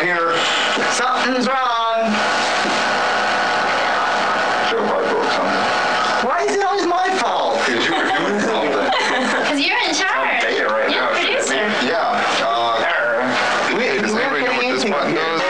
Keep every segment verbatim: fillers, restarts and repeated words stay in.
here. Something's wrong. Joe probably broke something. Why is it always my fault? Because you were doing something. Because you're in charge. I'm beta right you're now. the producer. Yeah. Uh, We, does we're anybody know what this getting button into does?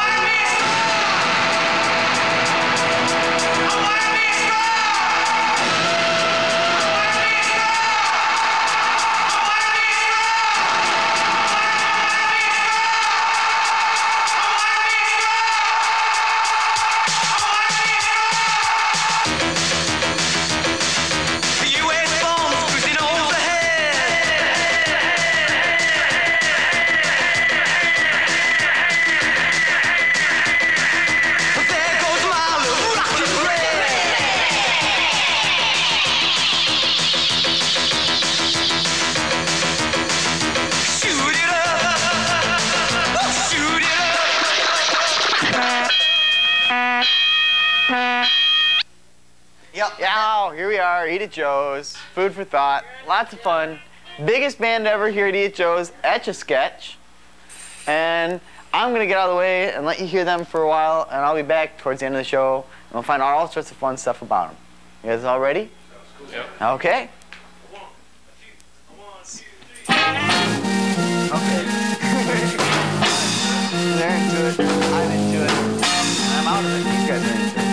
Yep. Yeah, here we are, Eat at Joe's. Food for thought. Lots of fun. Biggest band ever here at Eat at Joe's, Etch a Sketch. And I'm going to get out of the way and let you hear them for a while, and I'll be back towards the end of the show, and we'll find out all sorts of fun stuff about them. You guys all ready? Yep. Okay. Okay. They're into it. I'm into it. And I'm out of it. You guys are into it.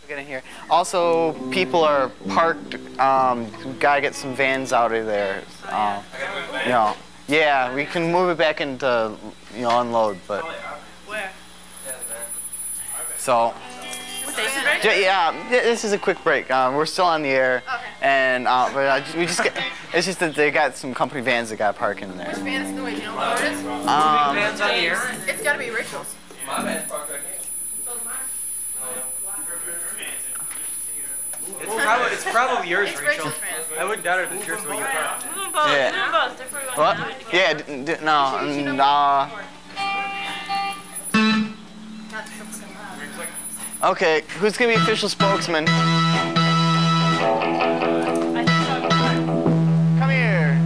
Get in here. Also, people are parked. Um, gotta get some vans out of there. Um, you know, yeah, we can move it back into, you know, unload. But Where? so, j- yeah, this is a quick break. Um, we're still on the air, Okay. and uh, but I, we just get. It's just that they got some company vans that got parked in there. Which van is the way? Do you know what it is? Um, Vans on the air. It's got to be Rachel's. My man's parked right here. It's probably, it's probably yours, It's Rachel. Rachel's van. I wouldn't doubt it if it's yours the way you parked. yeah. What? Yeah. D- d- no. and, uh, okay. Who's gonna be official spokesman? Come here.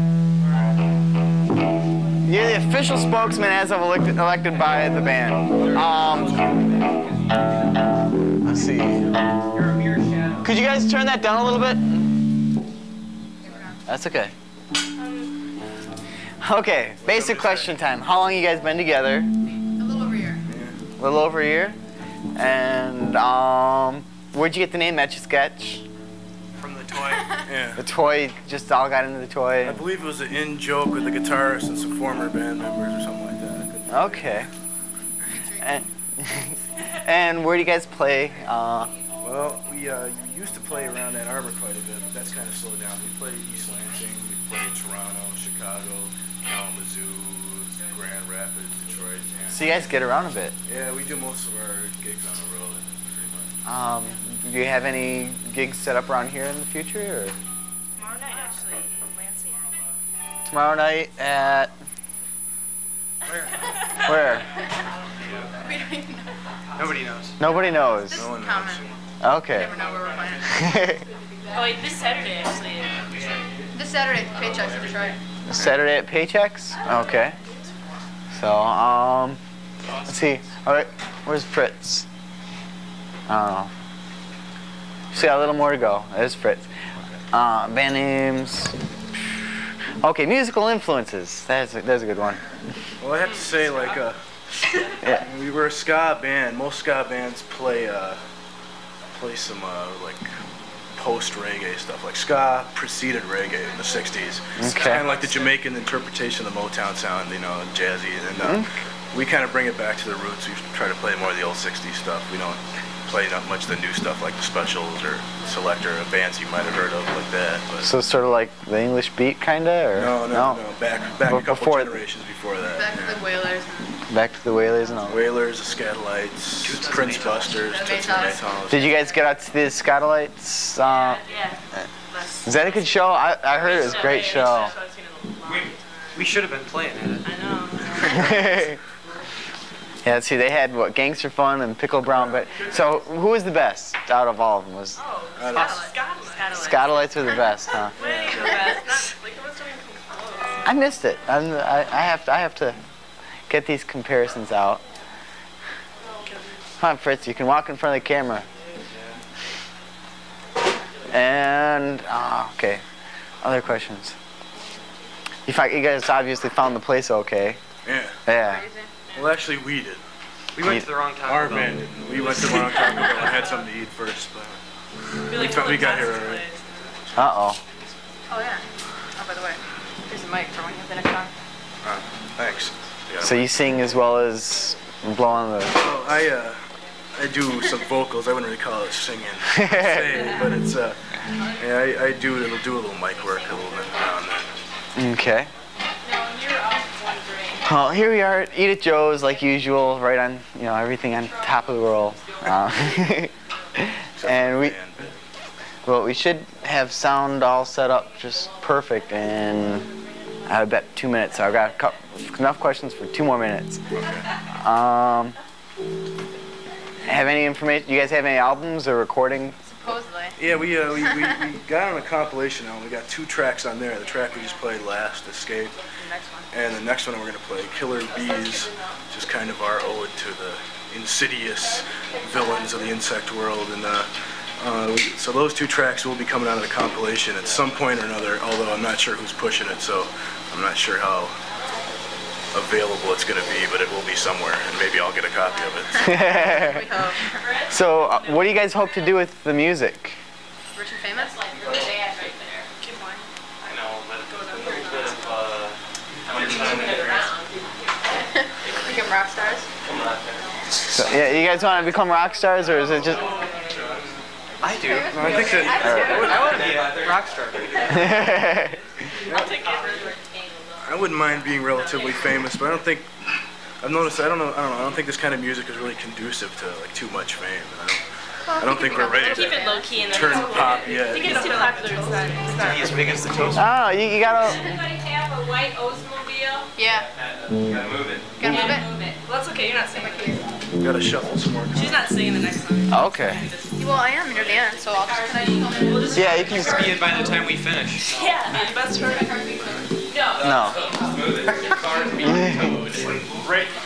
You're the official spokesman as of elected, elected by the band. Um, let's see. You're a mere shadow. Could you guys turn that down a little bit? That's okay. Okay, basic question time. How long you guys been together? A little over here. A little over a year. And um, where'd you get the name Etch Sketch? From the toy. Yeah. The toy, just all got into the I toy. believe it was an in-joke with the guitarist and some former band members or something like that. I couldn't- Okay. And, and where do you guys play? Uh, Well, we uh, used to play around Ann Arbor quite a bit, but that's kind of slowed down. We played East Lansing, we played Toronto, Chicago, Kalamazoo, Grand Rapids, Detroit. And so you guys get around a bit. yeah, we do most of our gigs on the road, pretty much. Um, do you have any gigs set up around here in the future? Or? Tomorrow night, actually, in Lansing. Tomorrow night at where? Nobody knows. Nobody knows. This No one is knows. common. Okay. Never know where we're playing. Oh, wait, this Saturday, actually. This Saturday, paychecks in Detroit. Saturday at Paychecks? Okay. So, um, let's see. All right, where's Fritz? I don't know. See, a little more to go. There's Fritz. Uh, band names. Okay, musical influences. That's a, that's a good one. Well, I have to say, like, uh, Yeah. we were a ska band. Most ska bands play uh, play some uh, like post reggae stuff. Like ska preceded reggae in the sixties. It's Okay. kind of like the Jamaican interpretation of the Motown sound, you know, jazzy. And uh, we kind of bring it back to the roots. We try to play more of the old sixties stuff. We don't play not much of the new stuff like the Specials or Selector, or bands you might have heard of like that. But So sort of like the English beat, kinda, or no, no, no, Back back But a couple before- generations before that. Back to yeah. the Whalers. Back to the Wailers and all. Whalers, the Scatolites, Toots and the Prince Maytals. Busters, The Toots and the Maytals. Maytals. Did you guys get out to the Scatolites? Uh, Yeah. is that a good show? I, I heard it was a great show. We, we should have been playing it. I know. Yeah, let's see, they had what, Gangster Fun and Pickle Brown, but so who was the best out of all of them? Was Oh, I don't- Scotland. Scatolites were the best, huh? Way the best. Not, like, there was something close. I missed it. I'm, I, I have to, I have to get these comparisons out. Come on, Fritz, you can walk in front of the camera. And ah, okay, other questions. You, fi- you guys obviously found the place okay. Yeah. Yeah. Well, actually, we did. We went to the wrong time. Our band didn't. We went to the wrong Taco Bell and had something to eat first. But I feel like we someone got here passed already. place. Uh oh. Oh, yeah. Oh, by the way, here's the mic for when you have the next song. uh, thanks. Yeah. So you sing as well as blow on the. Well, I uh, I do some vocals. I wouldn't really call it singing, say, but it's uh, yeah, I, I do it'll do a little mic work a little bit now and then. Okay. No, you're off one drink. Well, here we are at Eat at Joe's, like usual, right on, you know, everything on top of the roll. Uh, Except and for we, the band. well, we should have sound all set up just perfect in, I bet, two minutes. So I've got a couple, enough questions for two more minutes. Um, have any information? You guys have any albums or recording? Supposedly. Yeah, we, uh, we, we, we got on a compilation now. We got two tracks on there. The track we just played last, Escape, The next one. and the next one we're going to play, Killer Bees, which is kind of our ode to the insidious villains of the insect world. And uh, uh, we- so those two tracks will be coming out of the compilation at some point or another, although I'm not sure who's pushing it, so I'm not sure how available it's going to be, but it will be somewhere, and maybe I'll get a copy of it. We hope. So, uh, what do you guys hope to do with the music? Rich and famous? Like your dad right there. Keep going. I know, but a little bit of uh, time in it. Become rock stars? So, yeah, you guys want to become rock stars, or is it just? I do. No, I think that I want to be a rock star. I'll take it. I wouldn't mind being relatively famous, but I don't think I've noticed. I don't know. I don't know. I don't think this kind of music is really conducive to like too much fame. I don't. I don't think we're ready Keep it to low key and then turn it's pop yet. You get too popular, it's not. It's not. Be as big as the toaster. Oh, you, you gotta. Does anybody have a white Oldsmobile? Yeah. You gotta move it. Gotta move it? Move it. Well, that's okay. You're not singing. Gotta shuffle some more. She's not singing the next song. Okay. Well, I am near the end, so I'll just. We'll just Yeah, you can just. Be in by the time we finish. Yeah. You best hurry. No. No. Right in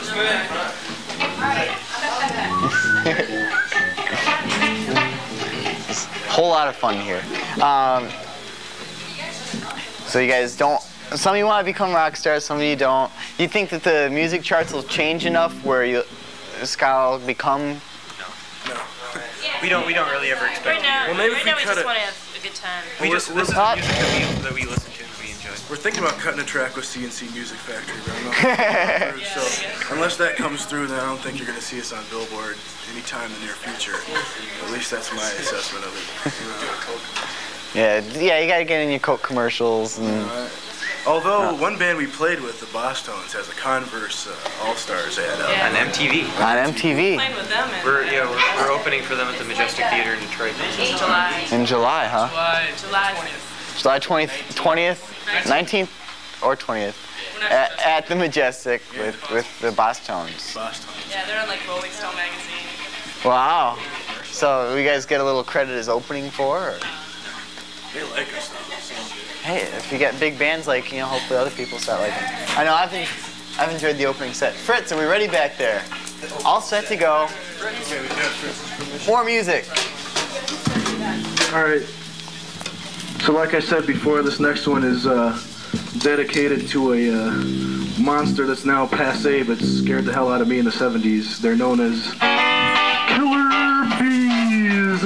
Whole lot of fun here. Um, so you guys don't. Some of you want to become rock stars. Some of you don't. You think that the music charts will change enough where you, ska will become? We don't. We don't really ever expect. Right now, Well, maybe right if we now we cut just it- want to have a good time. We just We're- listen we're- to music that we, that we listen to and we enjoy. We're thinking about cutting a track with C N C Music Factory, but I'm not through, so unless that comes through, then I don't think you're going to see us on Billboard anytime in the near future. At least that's my assessment of it. Yeah, yeah. You gotta get in your Coke commercials and. Uh, although one band we played with, the Boss Tones, has a Converse uh, All Stars ad out. Yeah. On M T V. On M T V Playing with them in We're yeah we're, we're opening for them at the Majestic Theater in Detroit. July. in July, huh? July. July twentieth, twentieth, nineteenth, or twentieth, at, at the Majestic with with the Boss Tones. Boss Tones. Yeah, they're on like Rolling Stone magazine. Wow. So you guys get a little credit as opening for? Or? They like us though. Hey, if you get big bands like, you know, hopefully other people start liking them. I know, I've, been, I've enjoyed the opening set. Fritz, are we ready back there? All set to go. More music. All right. So like I said before, this next one is uh, dedicated to a uh, monster that's now passé but scared the hell out of me in the seventies. They're known as Killer Bees.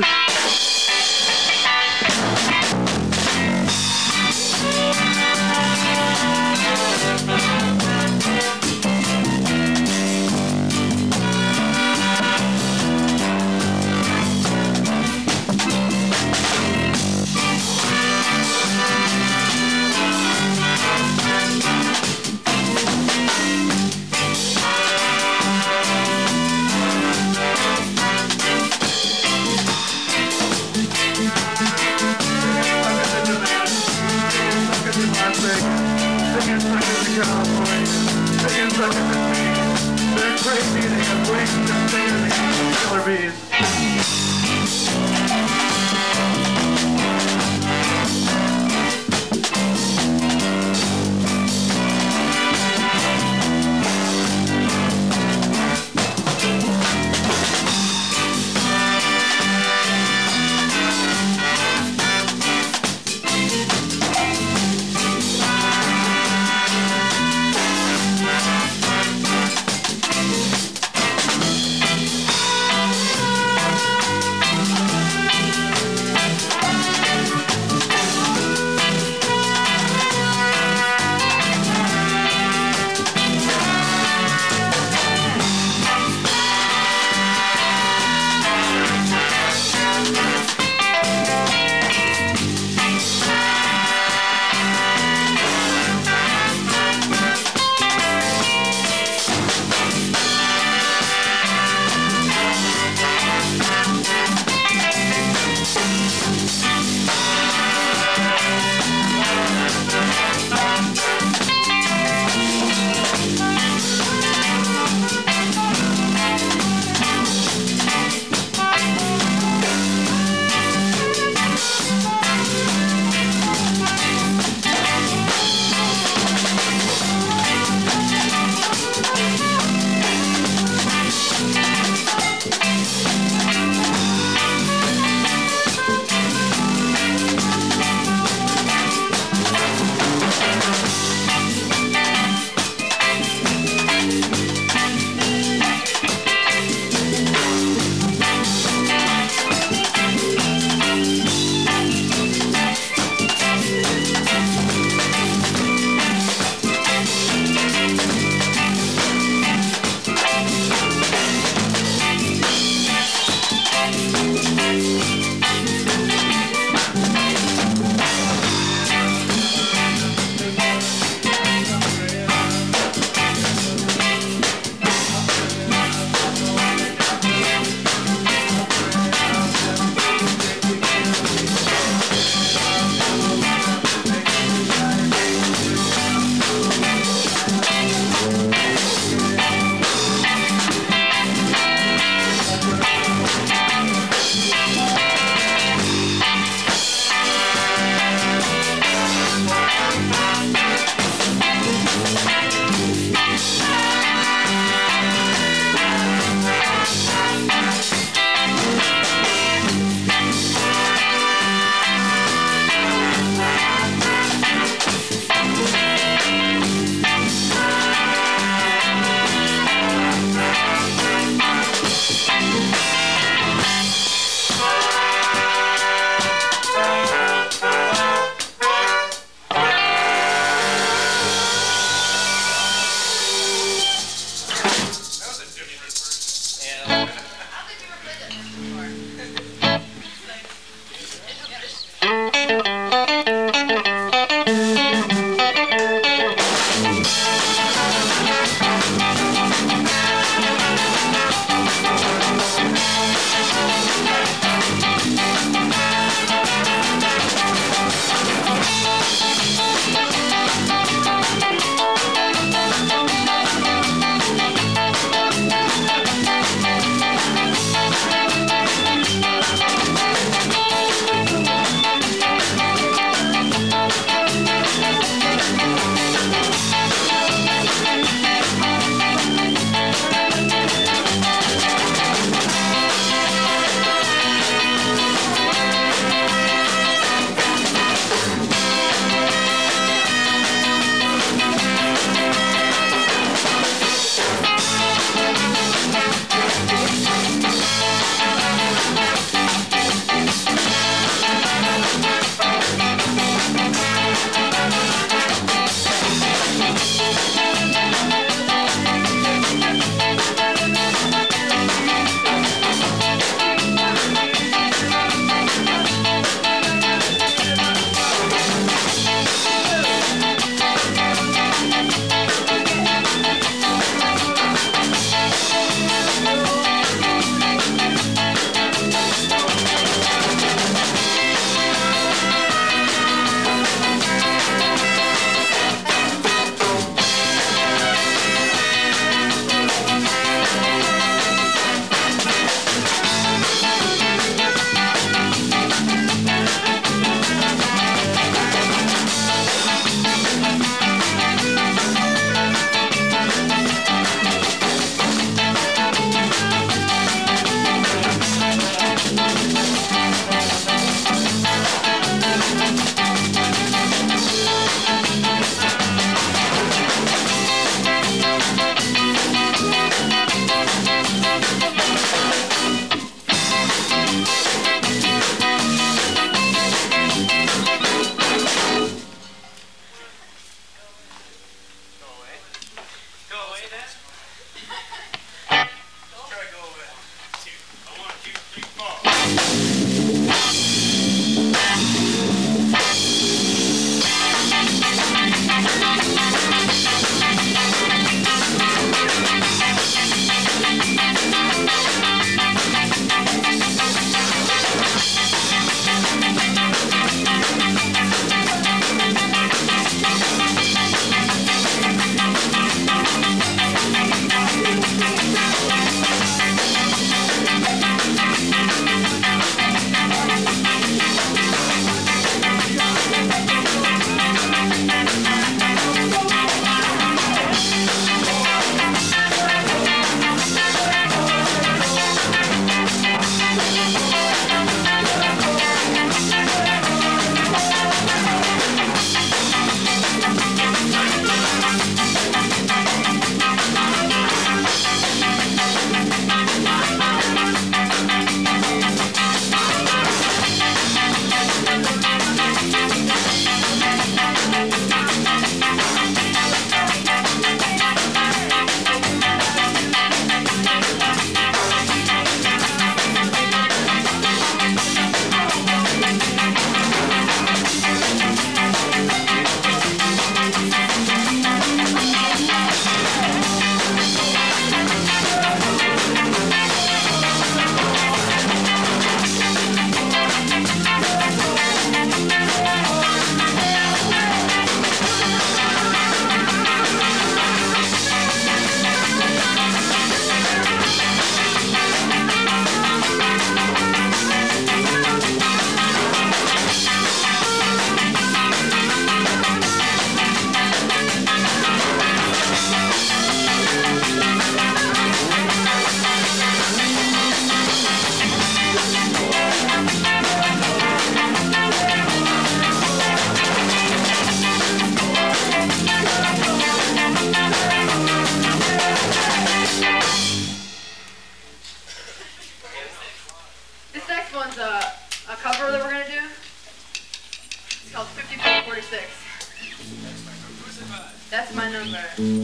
That's my number.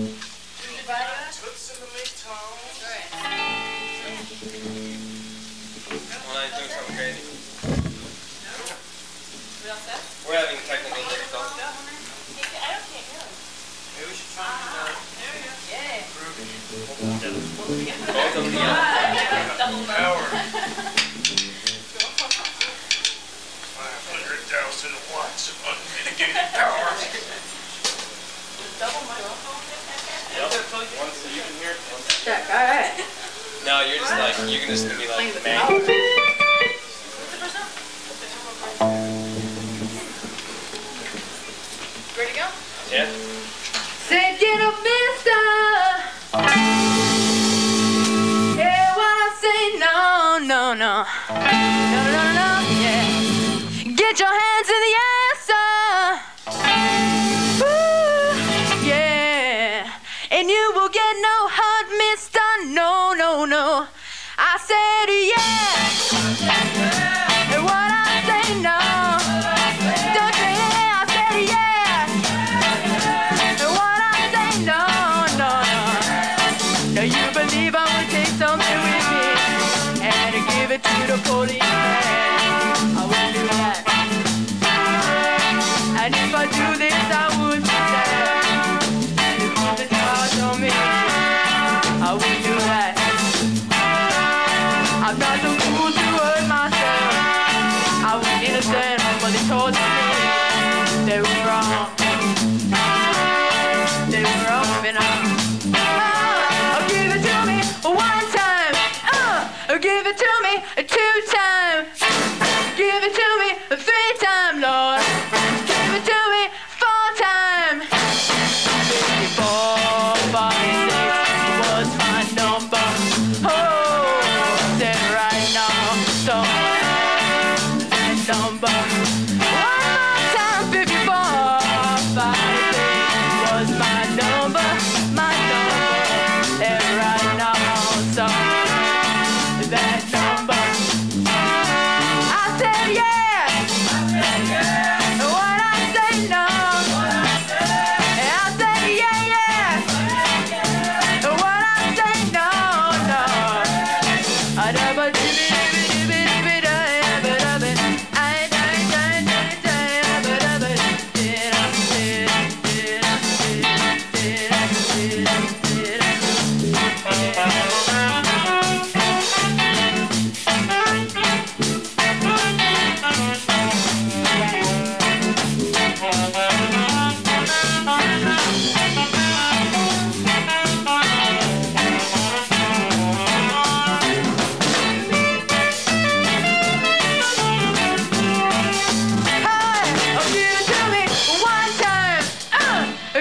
Toots in the midtown. Right. Well, I'm doing something crazy. We all set? We're having technical difficulties. I don't think no. Maybe we should try uh, There we go. Yeah. both of them together. Double Power. five hundred thousand watts of unmitigated power. Double my phone. Yep. One so you can hear. One so Check. All right. No, you're just like, you can just be like the man. What's the first one? Ready to go? Yeah. Say, get up, mister. Yeah, what I say, no, no, no. No, no, no, no, yeah. Get your hands in the air, sir. Ooh, yeah. And you will get no hurt, mister. No, no, no. I said, yeah. And what I say, no. Don't you hear? I said, yeah. And what I say, no, no, no. Do you believe I would take something with me and give it to the policeman? I wouldn't do that. And if I do this, I would be dead. And if you the charge on me, I wouldn't do that. I'm not the fool to hurt myself. I was innocent, but they told me they were wrong. They were wrong, and I. Oh, give it to me one time. Uh, give it to me two times. Give it to me three times, Lord. Give it to me four times. Fifty-four, forty-six was my number. Oh, said right now, so that number. One more time, fifty-four, forty-six was my number, my number. And right now, so that number.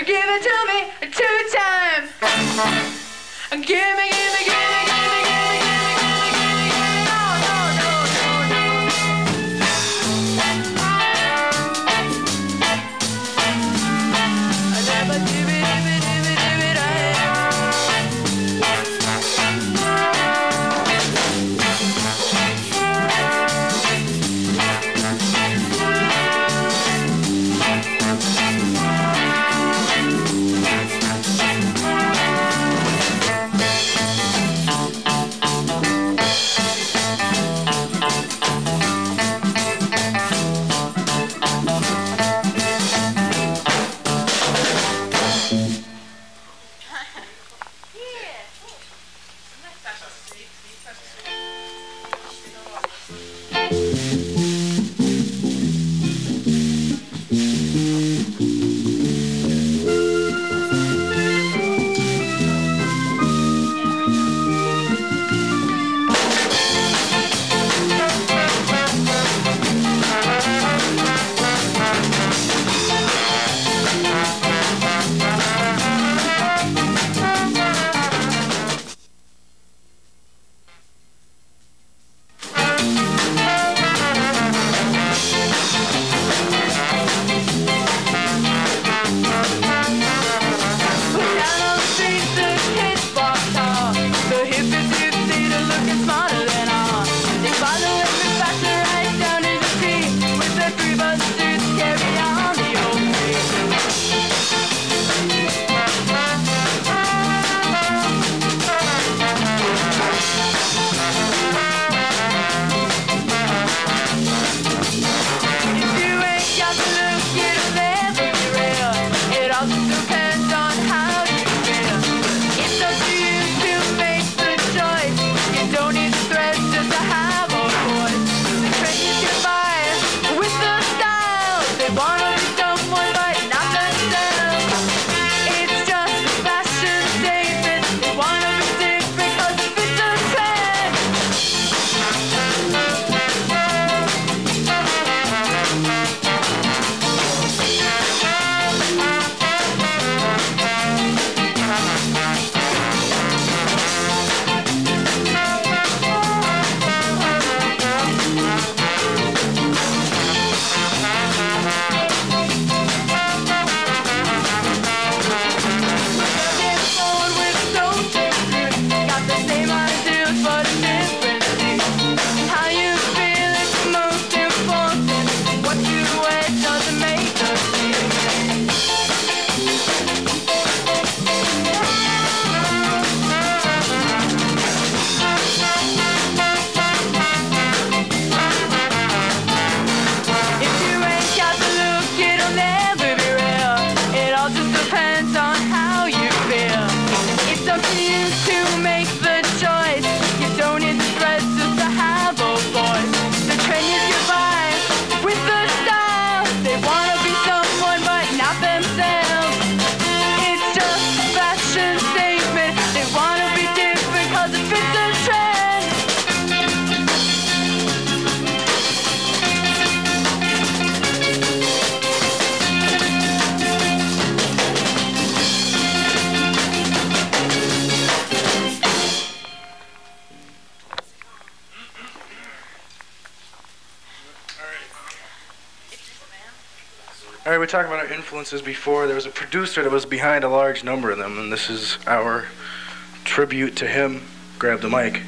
Give it to me two times. Give me, give me, give me, give me, give me, give me, give me, give me, give me. No, no, no, no, no. I never give it, give it, give it, give it, All right, we talked about our influences before. There was a producer that was behind a large number of them, and this is our tribute to him. Grab the mic.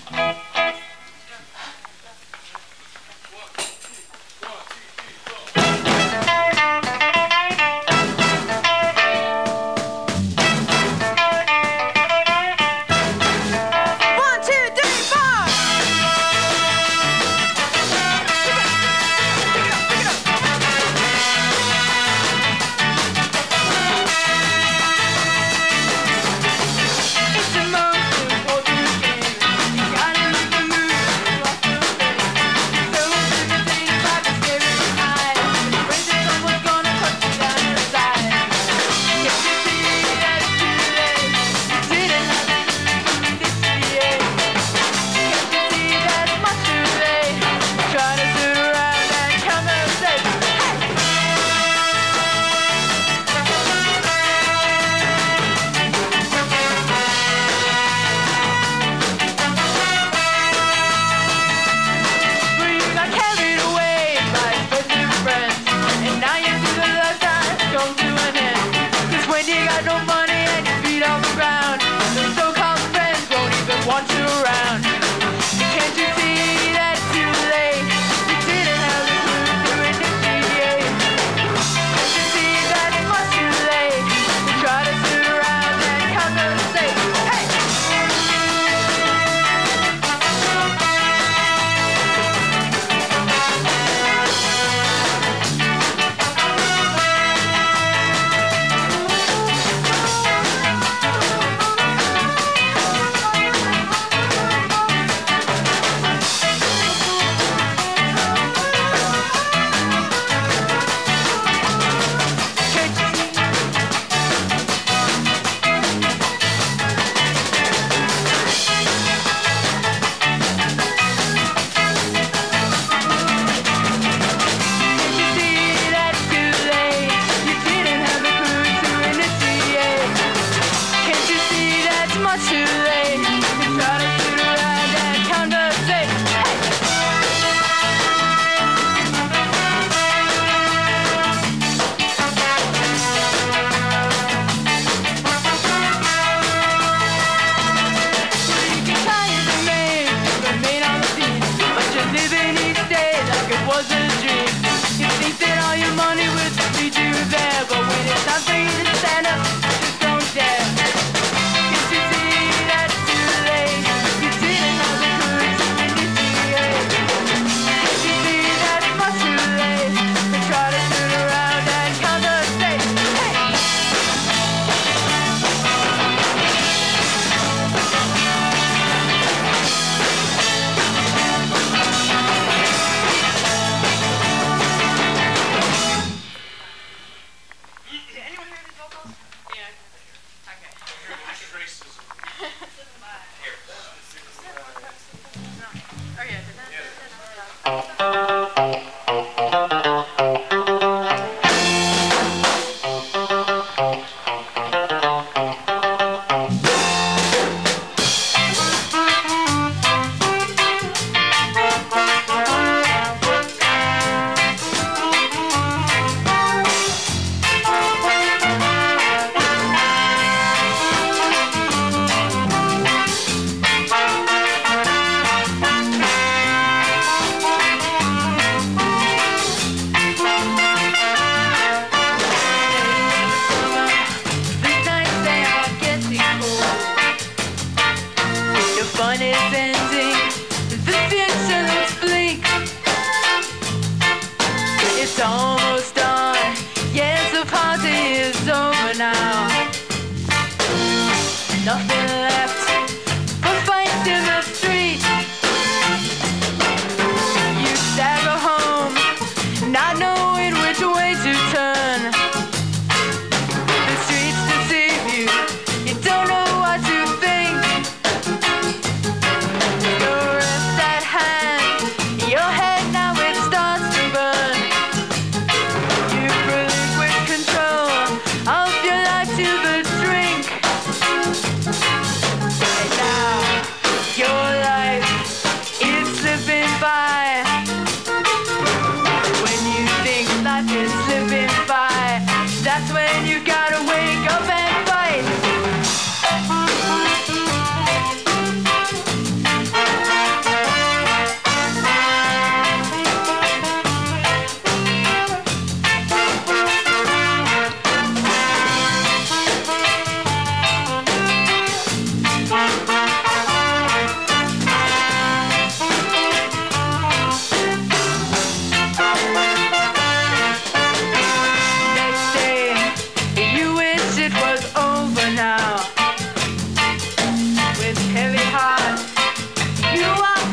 Yeah, I can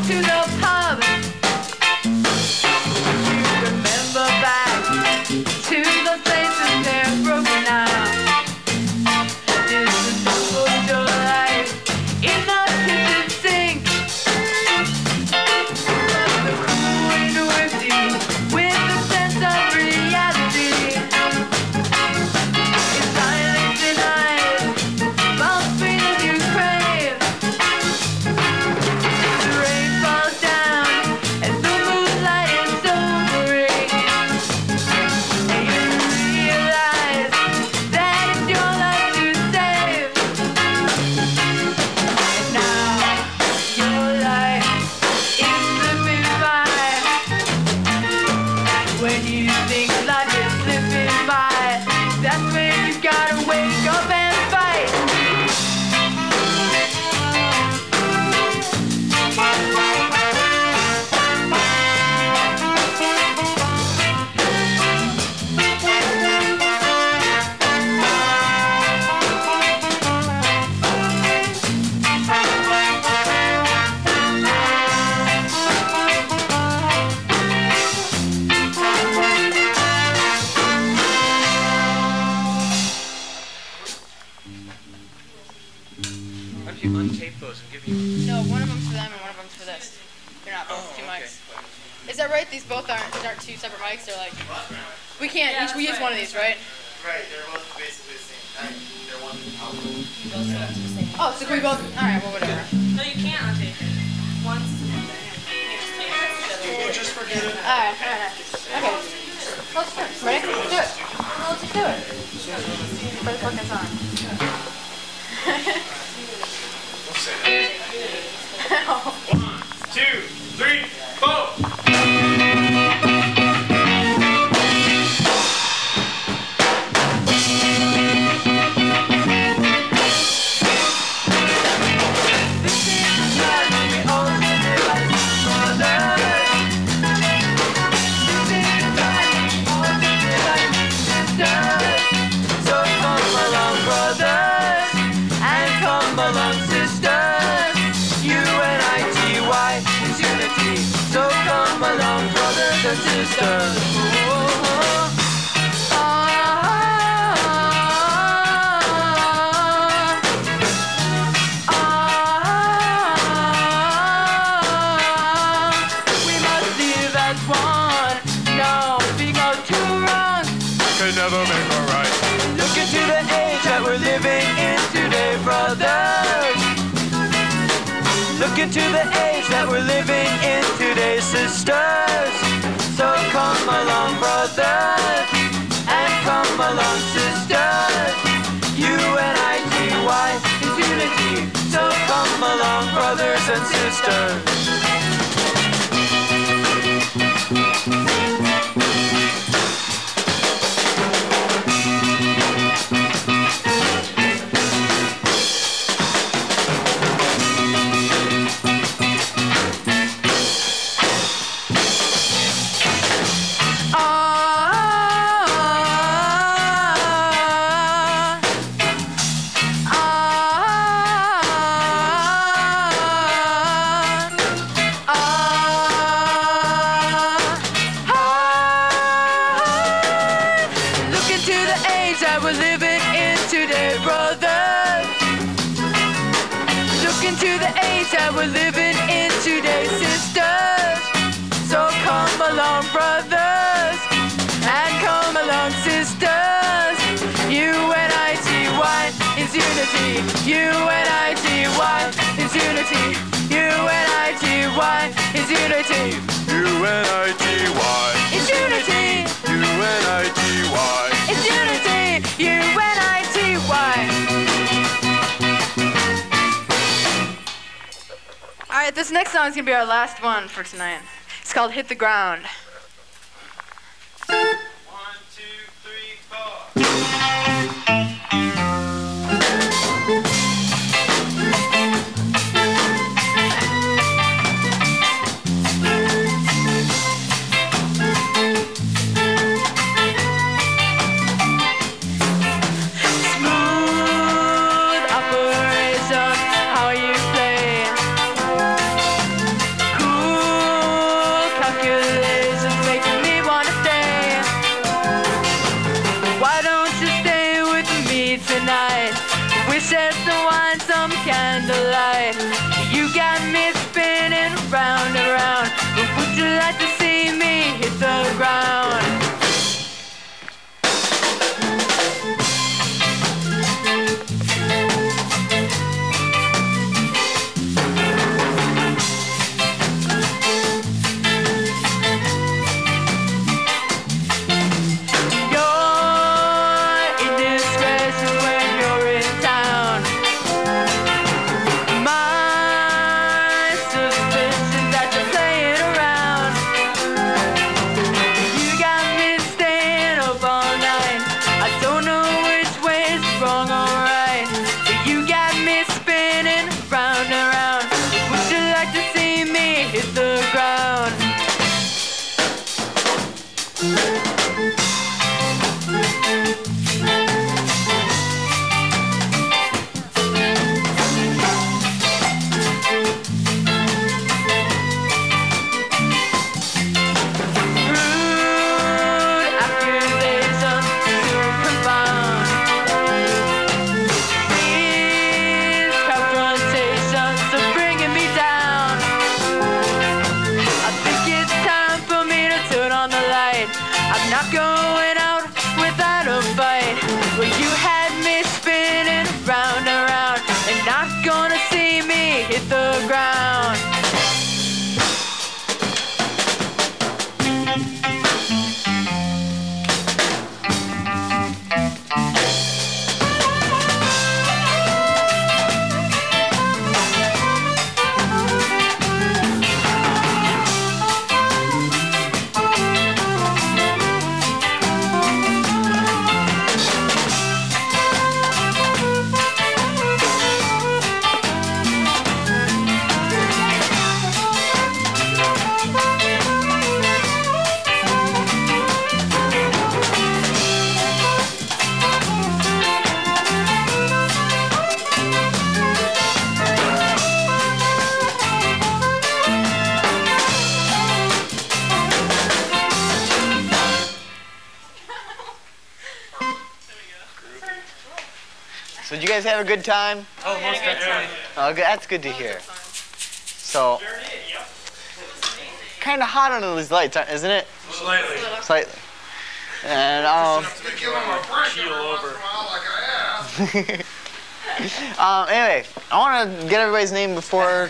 to the pub. Remember back to the places they're broken out. This is the photo life in the kitchen sink. The cool and empty with the sense of reality. In silence and eyes, false freedom you crave. The rain falls down as the moonlight is sobering. And you realize that it's your life to save. And now your life is slipping by. When you think life is slipping by, that's when you gotta wake up and fight. How do you untape those and give you? No, one of them's for them and one of them's for this. They're not both two mics. Is that right? These both aren't, these aren't two separate mics? They're like, we can't, each, we use one of these, right? Right, they're both basically the same type. They're one album. Oh, so can we both, alright, well, whatever. No, you can't untape it. Once. Just forget it. Alright, alright. Okay. Let's do it. Ready? Let's do it. No, let's just do it. Put the focus on. One, two, three, four. This is the time when we all live like brothers. This is the time when we all live like sisters. So come along, brothers, and come along, sisters. U N I T Y is unity. So come along, brothers and sisters. Oh, we must live as one. No, speak out two wrongs Can never make a right. Look into the age that we're living in today, brothers. Look into the age that we're living in today, sisters. So come along, brothers, and come along, sisters. U N I T Y is unity. So come along, brothers and sisters. We're living in today, brothers. Look into the age that we're living in today, sisters. So come along, brothers, and come along, sisters. U N I T Y is unity. U N I T Y is unity. U N I T Y is unity. U N I T Y. It's unity. U N I T Y. It's unity. U N I T Y. Alright, this next song is going to be our last one for tonight. It's called Hit the Ground. One, two, three, four. Smooth operation, how you play. hit the ground. Not going out without a fight. Well, you had me spinning round and round, and not gonna see me hit the ground. So did you guys have a good time? Oh, most definitely. Oh, good. That's good to hear. So, kind of hot under these lights, isn't it? Slightly. Slightly. And um, Keel over. um, anyway, I want to get everybody's name before.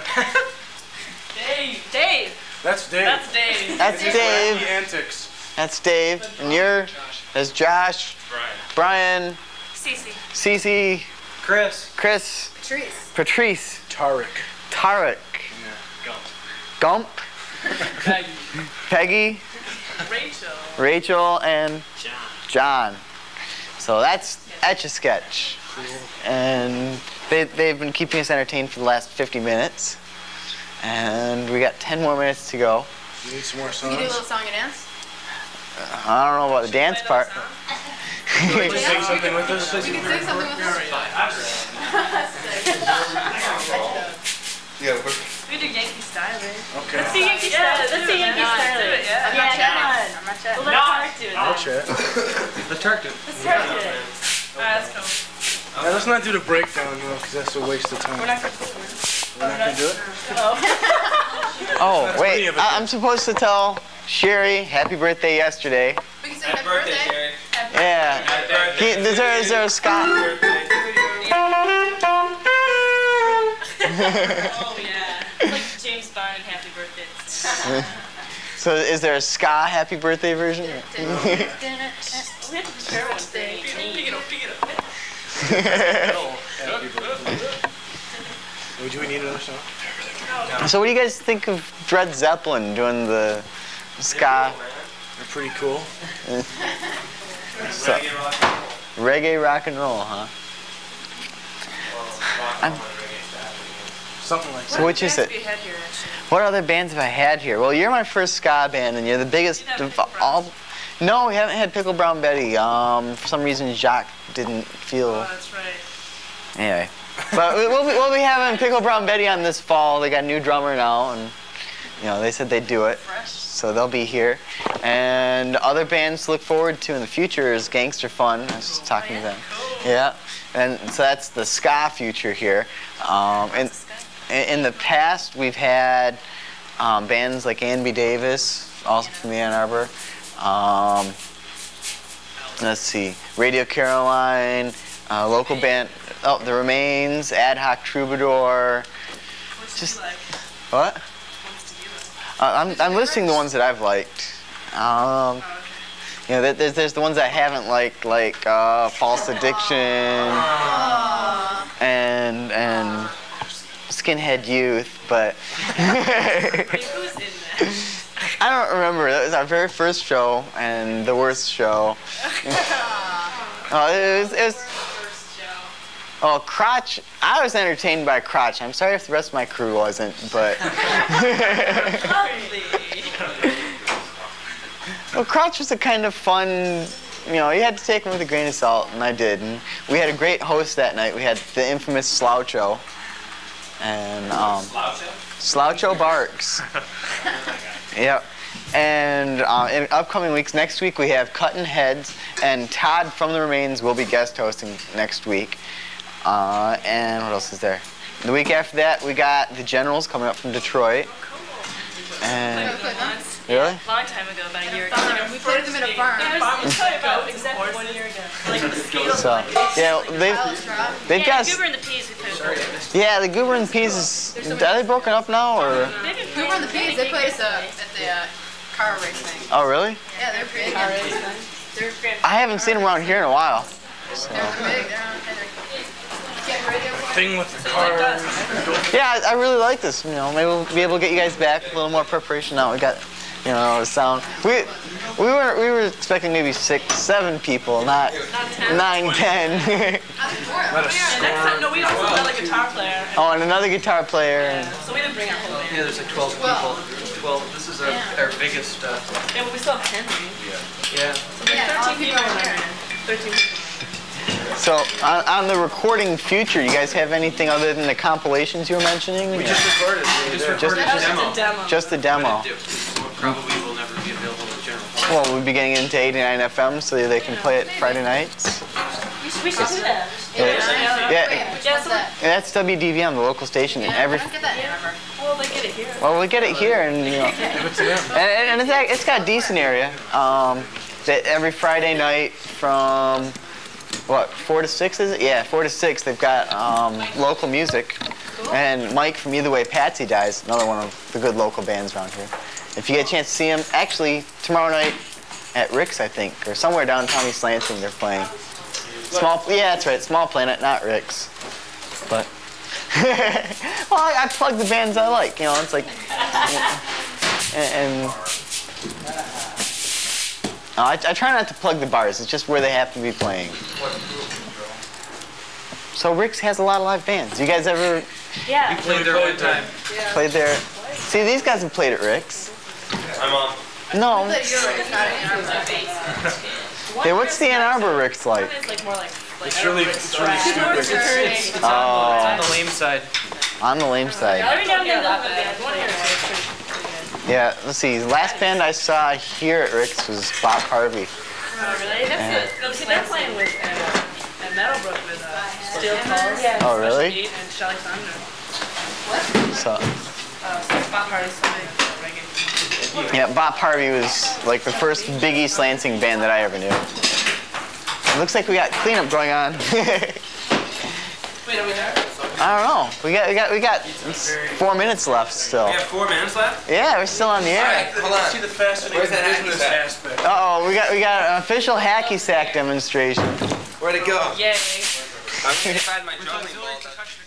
Dave. Dave. That's Dave. That's Dave. That's The Dave. antics. That's Dave. And you're. That's Josh. Brian. Brian. Cece. Cece. Chris. Chris. Patrice. Patrice. Tarek. Tarek. Gump. Gump. Peggy. Peggy. Rachel. Rachel and John. John. So that's Etch a Sketch. And they, they've been keeping us entertained for the last fifty minutes. And we got ten more minutes to go. You need some more You do a little songs? song and dance? I don't know about the dance part. Would you sing something with us? You can sing something with us. Yeah, we're, We do Yankee Style, right? Okay. Let's see Yankee Style. Let's see Yankee Style. Do it, yeah. I'm not chatting. I'm not chatting. Well, let Tarek do it. I'll then. chat. The turkey. Let's Tarek do it. Alright, let's go. Yeah, let's not do the breakdown though, because that's a waste of time. We're not gonna do it. We're not gonna do it? Oh, That's wait. pretty of a I- I'm supposed to tell Sherry happy birthday yesterday. We can sing happy birthday. Sherry. Yeah. He, is, there, is there a ska? Oh, yeah. It's like James Bond and Happy Birthday. So is there a ska happy birthday version? We have to prepare one for me. Pick it up, pick it up. Do we need another song? So what do you guys think of Dred Zeppelin doing the ska? They're pretty cool. So, reggae rock and roll, huh? I'm, Something like that. so which is it? We had here, actually. What other bands have I had here? Well, you're my first ska band, and you're the biggest Did you of have Pickle all. No, we haven't had Pickle Brown Betty. Um, for some reason, Jacques didn't feel. Oh, that's right. Anyway, but we- we'll be, we'll be having Pickle Brown Betty on this fall. They got a new drummer now, and you know they said they'd do it, Fresh. so they'll be here. And other bands to look forward to in the future is Gangster Fun. I was just talking to them. Yeah, and so that's the ska future here. Um, and in, in the past, we've had um, bands like Ann B. Davis, also from Ann Arbor. Um, let's see, Radio Caroline, uh, local band, oh, The Remains, Ad Hoc Troubadour. What's Just- you like? What? What's you like? Uh, I'm, I'm listing the ones that I've liked. Um, you know, there- there's, there's the ones I haven't liked, like uh, False Addiction and and Skinhead Youth, but Wait, who's in that? I don't remember. That was our very first show and the worst show. Oh, it was, it was. First show. Oh, Crotch, I was entertained by Crotch. I'm sorry if the rest of my crew wasn't, but... Well, Crotch was a kind of fun, you know, you had to take him with a grain of salt, and I did. And we had a great host that night. We had the infamous Sloucho. And, um... Sloucho Barks. Yep. And uh, in upcoming weeks, next week we have Cuttin' Heads, and Todd from the Remains will be guest hosting next week. Uh, and what else is there? The week after that, we got the Generals coming up from Detroit. And really? Long time ago, about a year ago. We played them in a farm. Yeah, it was probably about exactly one year ago. Like the scale. So yeah, they've they've Yeah, got. Goober and the Peas we played with. Yeah, the Goober and the Peas is. Are they broken up now or? Goober and the Peas, they played us uh, at the uh, car race thing. Oh really? Yeah, they're big. They're I haven't seen them around here in a while. So. They're big. They're on getting ready. Thing with the cars. Yeah, I, I really like this. You know, maybe we'll be able to get you guys back a little more preparation now. We got, you know, the sound. We we were we were expecting maybe six, seven people, not nine, ten. Not a Next time, no, we also got a guitar player. Oh, and another guitar player. Yeah, so we didn't bring our whole band. Yeah, there's like twelve people. twelve. This is our, Yeah. our biggest. Uh, Yeah, but we still have Henry. yeah. So there's Yeah, thirteen people in our here. band. thirteen people. So on, on the recording future, you guys have anything other than the compilations you were mentioning? We just recorded. We just Just- recorded That was a just demo. a demo. Just the demo. Probably will never be available in general. Well, we'll be getting into eighty-nine F M so they can play it Friday nights. We should, we should do that. Yeah, Wait, yeah, which Yeah, one's so- that? that's W D V M, the local station. And every I don't get that number. Well, they get it here. well, we get it here, and you know, and, and it's act- it's got a decent area. Um, that every Friday night from what four to six is it? Yeah, four to six. They've got um, local music, and Mike from Either Way Patsy Dies, another one of the good local bands around here. If you get a chance to see them, actually tomorrow night at Rick's, I think, or somewhere downtown East Lansing, they're playing. Small, yeah, that's right, Small Planet, not Rick's. But well, I, I plug the bands I like, you know. It's like, and, and no, I, I try not to plug the bars. It's just where they have to be playing. So Rick's has a lot of live bands. You guys ever Yeah. Played there one time. played there? See, these guys have played at Rick's. I'm on. No. But you're right, it's not in our Hey, what's the Ann Arbor Rick's like? It's like more like. like It's really, it's really stupid. It's it's- It's on the lame side. On the lame side. Every now and then they'll have a band. One year or two, it's pretty, pretty good. Yeah, let's see. The last band I saw here at Rick's was Bob Harvey. Oh, really? That's it. No, see, they're playing with uh, at Meadowbrook with uh, Steel Pulse. Yeah. Oh, really? Special Beat and Shelly Thunder. So, Uh, so Bob Hardy's something reggae. yeah, Bob Harvey was like the first big East Lansing band that I ever knew. It looks like we got cleanup going on. Wait, are we there? I don't know. We got we got we got four minutes left still. We have four minutes left? Yeah, we're still on the air. Hold on. See the fascinating business aspect. Uh oh, we got we got an official hacky sack demonstration. Where'd it go? Yay. I'm gonna find my juggling balls.